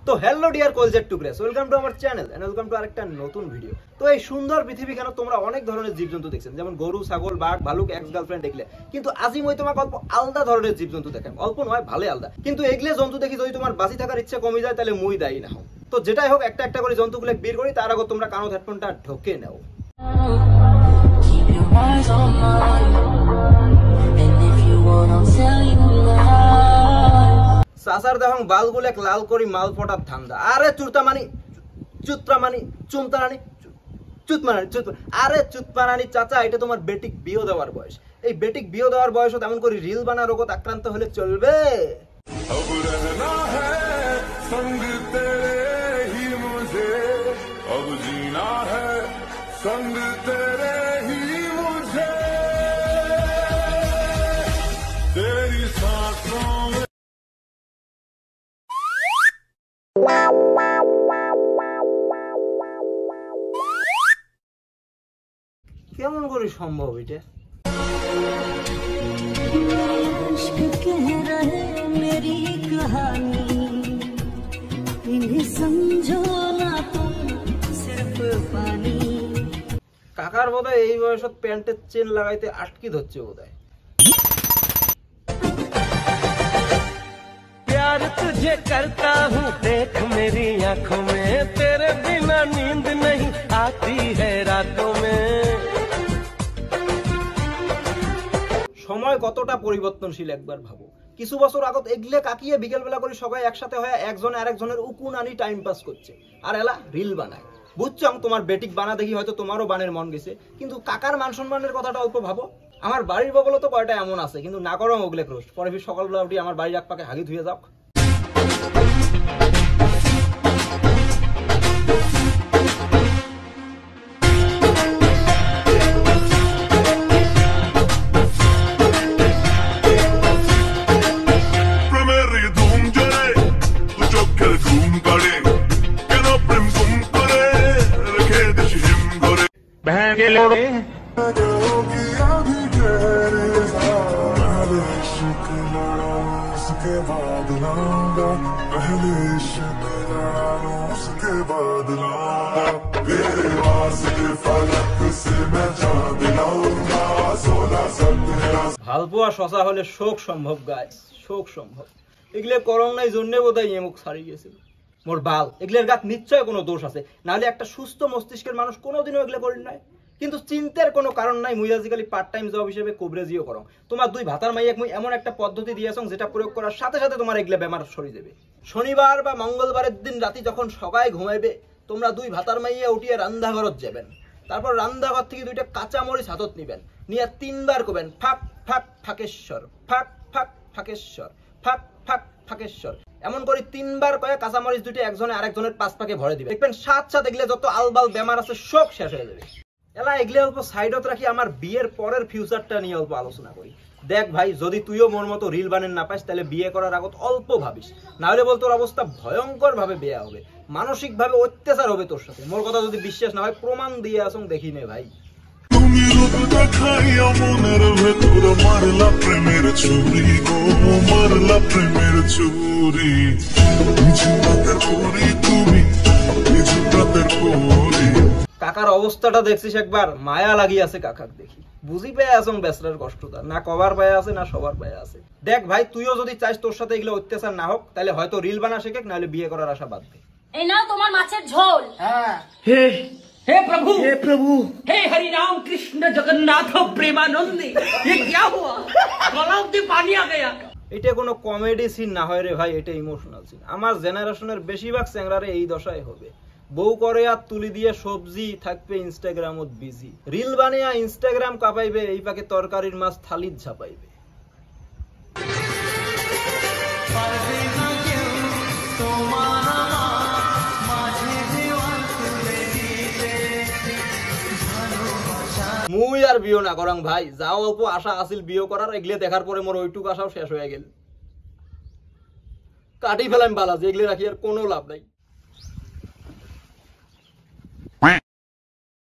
তো hello dear কলজেট টুকরেস, ওয়েলকাম টু আমার চ্যানেল এন্ড ওয়েলকাম টু আরেকটা নতুন ভিডিও। তো এই সুন্দর পৃথিবী কেন তোমরা অনেক ধরনের জীবজন্তু দেখছেন, যেমন গরু, ছাগল, বাঘ, ভালুক, এক্স গার্লফ্রেন্ড দেখলে, কিন্তু আজি মই তোমাকে অল্প আলাদা ধরনের জীবজন্তু দেখাম। অল্প নয়, ভালো আলাদা। কিন্তু এগুলো জন্তু দেখি যদি তোমার বাঁচি থাকার ইচ্ছা কমে যায় তাহলে মুই দায়ী না হোক। তো যেটাই হোক, একটা একটা করে জন্তুগুলো বের করি, তার আগে তোমরা কানো হেডফোনটা ঢোকে নাও। সাসার দেখং বালগুলো লাল করি মাল ফটার ধান্দা। আরে চুরতামানি চুত্রামানি চুমতারানি চুতমারানি চুত, আরে চুতমারানি চাচা, এটা তোমার বেটিক বিয়ে দেওয়ার বয়স। এই বেটিক বিয়ে দেওয়ার বয়স তেমন করে রিল বানা রোগত আক্রান্ত হলে চলবে? কেমন করে সম্ভব এটা? কাকার বোধহয় এই বয়সত প্যান্টের চেন লাগাইতে আটকি ধরছে বোধহয়। प्यार तुझे करता हूँ, देख मेरी आँखों में, तेरे बिना नींद नहीं आती है रातों में। সময় কতটা পরিবর্তনশীল একবার ভাবো। কিছু বছর আগত এগলে কাকিয়ে বিকেল বেলা করে সবাই একসাথে হয়ে একজন আরেকজনের উকুন আনি টাইম পাস করছে, আর এলা রিল বানায়। বুঝছো, তোমার বেটিক বানা দেখি হয়তো তোমারও বানের মন গেছে, কিন্তু কাকার মান সম্মানের কথাটা অল্প ভাবো। আমার বাড়ির বগলও তো কয়টা এমন আছে, কিন্তু না করো ওগুলো ক্রোশ। পরে সকালবেলা উঠি আমার বাড়ির এক পাকে হাগি ধুয়ে যাও। ভালপোয়া শশা হলে শোক সম্ভব গাইস, শোক সম্ভব। এগুলো করোনার জন্য বোধহয় এমুক ছাড়িয়ে গেছিল মোর বাল। এগুলোর গাত নিশ্চয় কোনো দোষ আছে, নাহলে একটা সুস্থ মস্তিষ্কের মানুষ কোনোদিনও এগুলো করি নাই। কিন্তু চিন্তার কোনো কারণ নাই, মুই আজকালি পার্ট টাইম জব হিসেবে কবরেজিও করো। তোমার দুই ভাতার মাইয়াক মুই এমন একটা পদ্ধতি দিয়েছং যেটা প্রয়োগ করার সাথে সাথে তোমার এগুলো বেমার সরিয়ে দেবে। শনিবার বা মঙ্গলবারের দিন রাতে যখন সবাই ঘুমাইবে, তোমরা দুই ভাতার মাইয়া উঠিয়ে রান্নাঘরত যাবেন। তারপর রান্নাঘর থেকে দুইটা কাঁচা মরিচ হাতত নিবেন, নিয়ে তিনবার করবেন ফাঁক ফাঁক ফাঁকেশ্বর, ফাঁক ফাঁক ফাঁকেশ্বর, ফাঁক ফাঁক ফাঁকেশ্বর। এমন করে তিনবার কয়ে কাঁচামরিচ দুটি একজনে আরেকজনের পাঁচ পাকে ভরে দিবে। দেখবেন সাত সাত এগুলো যত আলবাল বেমার আছে সব শেষ হয়ে যাবে। এলা এগুলো অল্প সাইডত রাখি আমার বিয়ের পরের ফিউচারটা নিয়ে অল্প আলোচনা করি। দেখ ভাই, যদি তুইও মোর মতো রিল বানেন না পাস, তাহলে বিয়ে করার আগত অল্প ভাবিস, না হলে বল তোর অবস্থা ভয়ঙ্কর ভাবে বিয়ে হবে, মানসিক ভাবে অত্যাচার হবে তোর সাথে। মোর কথা যদি বিশ্বাস না হয় প্রমাণ দিয়ে আসুন, দেখি নে ভাই। তুমি রূপ দেখাইয়া মনের ভেতর মারলা প্রেমের ছুরি গো, মারলা প্রেমের ছুরি। কাকার অবস্থাটা দেখছিস একবার? মায়া লাগিয়ে আছে কাকার দেখি, বুঝি পেয়ে আসং বেসরার কষ্টটা, না কবার পায়ে আছে না সবার পায়ে আছে। দেখ ভাই, তুইও যদি চাইস তোর সাথে এগুলো অত্যাচার না হোক, তাহলে হয়তো রিল বানা শেখে, নাহলে বিয়ে করার আশা বাদ দে। এই নাও তোমার মাছের ঝোল। হ্যাঁ। हे प्रभु, हे प्रभु, हे हरि राम कृष्ण जगन्नाथ प्रेमानंदी, ये क्या हुआ? गला में पानी आ गया। এটা কোনো কমেডি সিন না হয় রে ভাই, এটা ইমোশনাল সিন। আমার জেনারেশনের বেশিরভাগ চ্যাংরারে এই দশায় হবে। বউ করে আর তুলি দিয়ে সবজি, থাকবে ইনস্টাগ্রামত বিজি, রিল বানিয়ে ইনস্টাগ্রাম কাঁপাইবে, এই পাকে তরকারির মাছ থালিত ঝাপাইবে। মুই আর বিয়ে না করাং ভাই, যাও অল্প আশা আসিল বিয়ে করার, এগুলো দেখার পরে মোর ওইটুকু আশাও শেষ হয়ে গেল। কাটি ফেলাম বালা, যে এগুলো রাখি আর কোনো লাভ নাই।